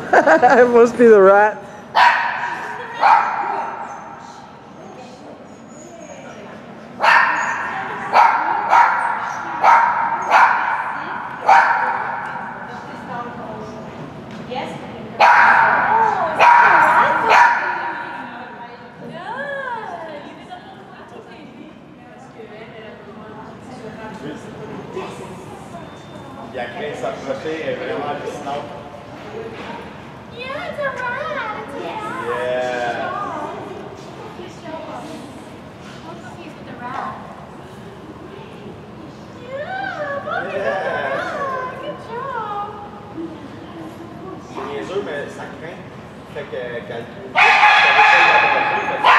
It must be the rat. Il a créé s'approcher, elle est vraiment hallucinante. Yeah, it's a rat. It's a rat. Yeah. Let's see with the rat. Yeah, look at that. Good job. C'est niaiseux, mais ça craint. Fait que quand elle veut pas l'approcher,